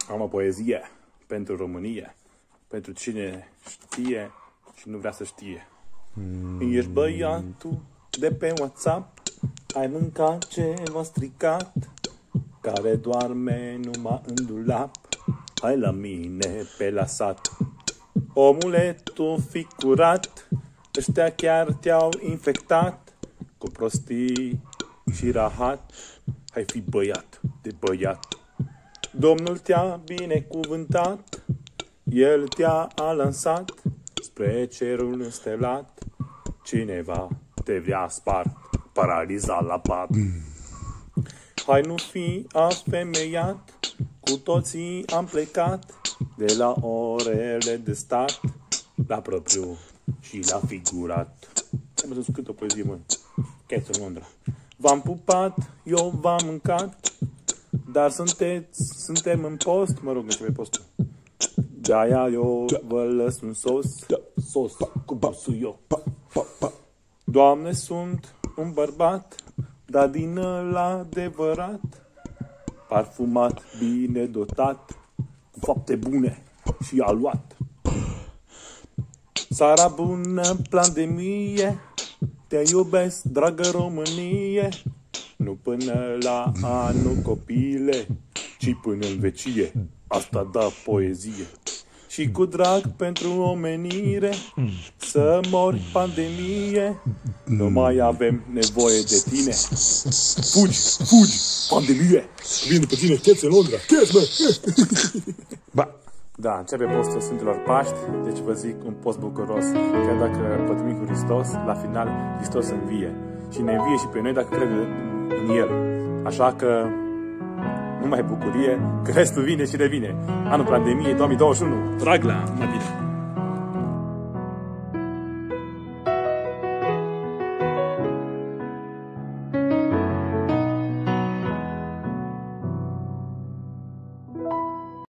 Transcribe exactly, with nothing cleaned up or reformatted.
Am o poezie pentru România, pentru cine știe și nu vrea să știe. Mm. Ești băiatul de pe WhatsApp, ai mâncat ceva stricat, care doarme numai în dulap, hai la mine pe la sat. Omule, tu fi curat, ăștia chiar te-au infectat cu prostii și rahat, hai fi băiat de băiat. Domnul te-a binecuvântat, El te-a lansat spre cerul înstelat, cineva te vrea spart, paralizat la pat. Hai nu fi afemeiat, cu toții am plecat de la orele de stat la propriu și la figurat. Am să scris o poezie, mă. Cheță în Londra. V-am pupat, eu v-am mâncat, dar sunteți, suntem în post, mă rog, începe postul. De-aia eu vă lăs un sos, sos cu busul eu. Doamne, sunt un bărbat, dar din ăla adevărat, parfumat, bine dotat, cu fapte bune și aluat. Țara bună, pandemie, te iubesc, dragă Românie, nu până la anul copile, ci până în vecie, asta da poezie. Și cu drag pentru omenire, să mori pandemie, nu mai avem nevoie de tine. Fugi, fugi, pandemie! Vin după tine, chețe în Londra, cheț, bă! Ba. Da, începe postul Sfintelor Paști, deci vă zic un post bucuros. Chiar dacă pătimim cu Hristos, la final Hristos învie. Și ne învie și pe noi dacă credem în El. Așa că numai bucurie, că restul vine și revine. Anul pandemiei două mii douăzeci și unu. Trag la mă bine!